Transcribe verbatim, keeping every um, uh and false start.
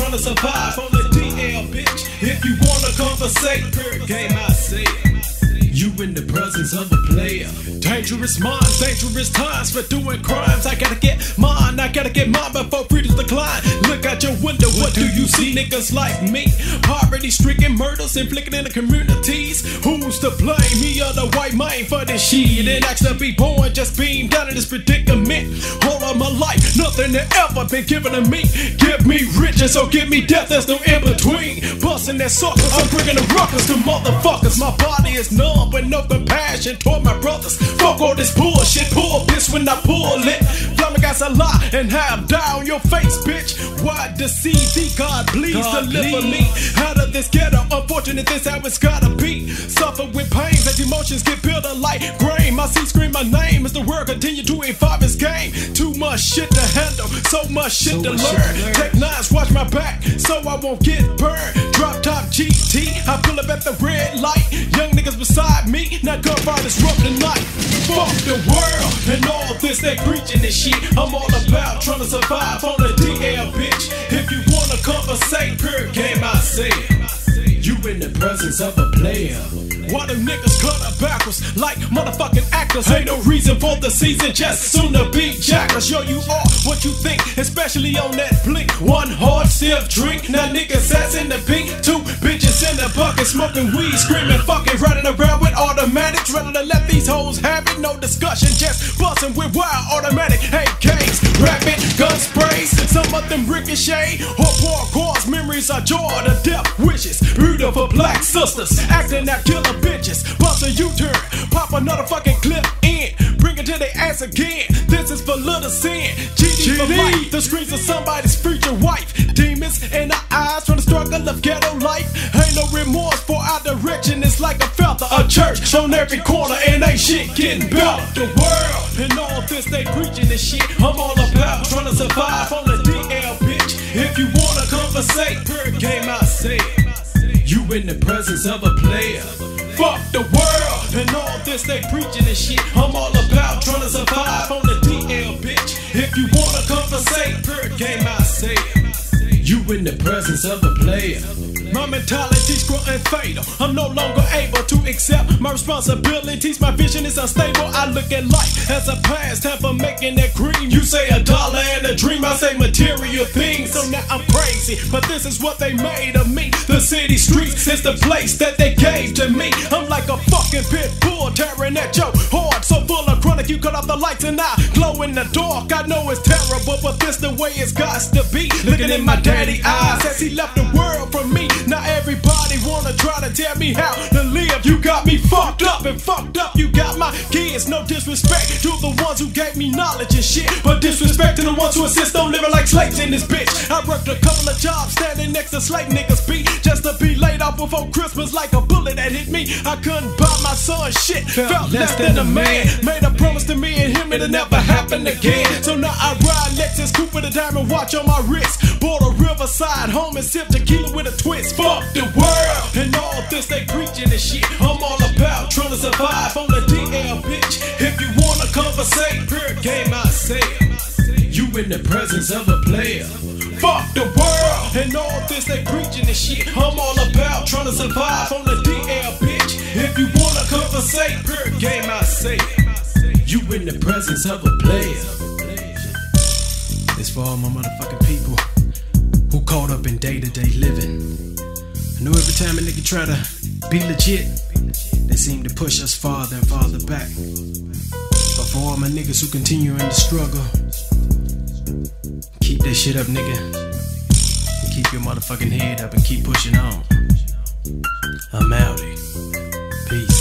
tryna survive on the D L, bitch. If you wanna conversate, per game I say it. You in the presence of a player. Dangerous minds, dangerous times for doing crimes. I gotta get mine, I gotta get mine before freedom's decline. Look out your window, what do you see? Niggas like me, poverty stricken, murders inflicted in the communities. Who's to blame, me or the white man for this shit? It acts to be born, just being down in this predicament. All of my life, nothing had ever been given to me. Give me riches or give me death, there's no in between. Busting that sucker, I'm bringing the ruckus to motherfuckers. My body is numb with no compassion toward my brothers. Fuck all this bullshit, pull this when I pull it. Flamengas a lie and have down your face, bitch. Why deceive thee? God please God deliver please. me out of this ghetto. Unfortunate, this how it's gotta be. Suffer with pains as emotions get built like grain. My seat scream my name as the world continue to evolve its game. Too much shit to handle, so much shit, so to, much learn. shit to learn. Take nines, watch my back so I won't get burned. Drop top G T, I pull up at the red light. Young niggas beside me, now gunfire is rough tonight. Fuck the world and all this they preaching this shit. I'm all about trying to survive on the D L, bitch. If you wanna conversate, per game I say it. You in the presence of a player. Why them niggas cut up backwards like motherfucking actors? Ain't no reason for the season, just soon to be jackers. Show you all what you think, especially on that blink. One hard stiff drink, now niggas ass in the pink. Two bitches in the bucket, smoking weed, screaming, fucking, running around with automatics. Ready to let these hoes have it, no discussion, just busting with wild automatic A Ks, rapid gun sprays. Some of them ricochet or poor cause memories are joy to death wishes. Beautiful black sisters acting out killer bitches. Bust a U-turn, pop another fucking clip in, bring it to their ass again. This is for little sin. G D for life, the screams of somebody's future wife. Demons in our eyes from the struggle of ghetto life. Ain't no remorse for our direction, it's like a feather. A church on every corner and ain't shit getting better. The world and all this they preaching this shit. I'm all about trying to survive on the D L, bitch. If you wanna conversate, per game I say it. You in the presence of a player. Fuck the world and all this they preaching this shit. I'm all about trying to survive on the D L, bitch. If you wanna conversate, per game I say it. You in the presence of a player. My mentality's growing fatal. I'm no longer able to accept my responsibilities. My vision is unstable. I look at life as a pastime for making that cream. You say a dollar and a dream, I say material things. So now I'm crazy, but this is what they made of me. The city streets is the place that they gave to me. I'm like a fucking pit bull tearing at your heart. So full of chronic, you cut off the lights and I glow in the dark. I know it's terrible, but this the way it's got to be. Looking in my daddy eyes as he left the world from me. Now everybody wanna try to tell me how to live. You got me fucked up and fucked up. You got my kids. No disrespect to the ones who gave me knowledge and shit, but disrespect to the ones who insist on living like slaves in this bitch. I worked a couple of jobs standing next to slave niggas beat just to be laid off before Christmas like a bullet that hit me. I couldn't buy my son shit. Felt, Felt less than a man. Made a promise to me and him it'll never happen again. So now I ride Lexus coupe with a diamond watch on my wrist. Bought a Riverside home and sip tequila with a twist. Fuck the world and all this they preaching and shit. I'm all about trying to survive on the D L, bitch. If you wanna conversate, per game I say it. You in the presence of a player. Fuck the world and all this they preaching and shit. I'm all about trying to survive on the D L, bitch. If you wanna conversate, per game I say it. You in the presence of a player. It's for all my motherfucking people who caught up in day-to-day living. I know every time a nigga try to be legit, they seem to push us farther and farther back. But for all my niggas who continue in the struggle, keep that shit up, nigga. Keep your motherfucking head up and keep pushing on. I'm outie. Peace.